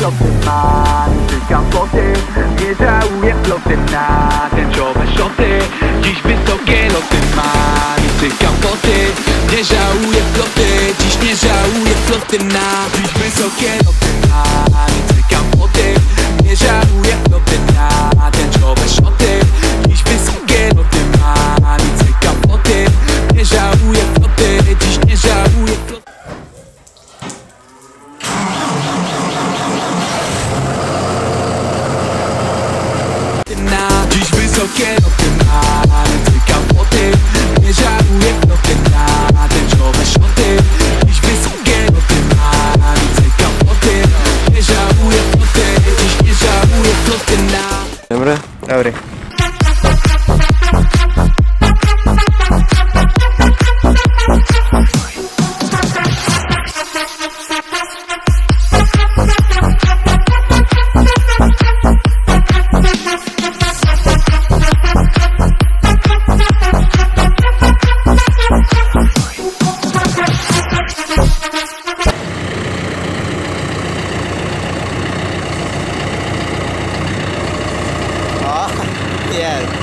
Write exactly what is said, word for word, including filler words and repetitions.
floty ma, cykam foty. Nie żałuję floty na tęczowe szoty. Dziś wysokie loty ma, cykam foty. Nie żałuję floty, dziś nie żałuję floty na. Dziś wysokie loty ma, cykam foty. Nie żałuję floty na tęczowe szoty. Dziś wysokie loty ma, cykam foty. Nie żałuję floty, dziś nie żałuję floty. Dziś wysokie loty ma, cykam foty. Nie żałuję floty na tęczowe szoty. Dziś wysokie loty ma, cykam foty. Nie żałuję floty, dziś nie żałuję floty na. Dobry? Dobry. Yeah.